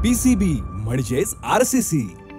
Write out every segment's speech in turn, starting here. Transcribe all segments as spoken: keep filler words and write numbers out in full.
PCB म्हणजेच RCC.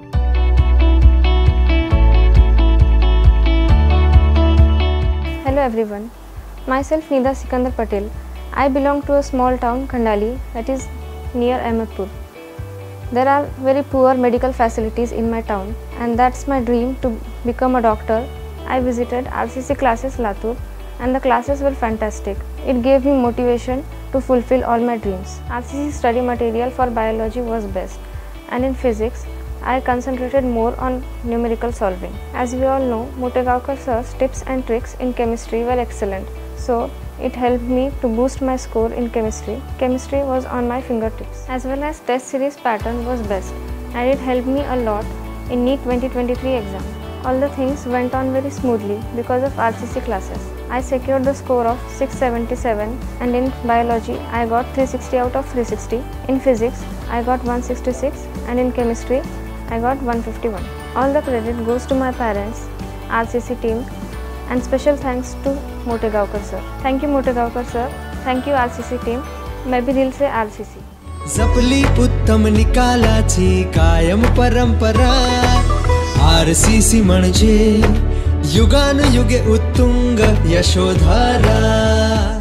Hello everyone, myself Nida Sikandar Patel. I belong to a small town Khandali that is near Ahmedpur. There are very poor medical facilities in my town and that's my dream to become a doctor. I visited R C C classes Latur and the classes were fantastic. It gave me motivation to fulfill all my dreams. R C C study material for biology was best and in physics I concentrated more on numerical solving. As we all know, Motegaonkar sir's tips and tricks in chemistry were excellent. So it helped me to boost my score in chemistry. Chemistry was on my fingertips. As well as test series pattern was best and it helped me a lot in NEET twenty twenty-three exam. All the things went on very smoothly because of R C C classes. I secured the score of six seventy-seven and in biology I got three sixty out of three sixty. In physics I got one sixty-six and in chemistry I got one fifty-one. All the credit goes to my parents, R C C team and special thanks to Motegaonkar sir. Thank you Motegaonkar sir. Thank you R C C team. मैं भी दिल से R C C. जपली उत्तम निकालाची कायम परंपरा R C सी म्हणजे युगानुयुगे उत्तुंग यशोधारा।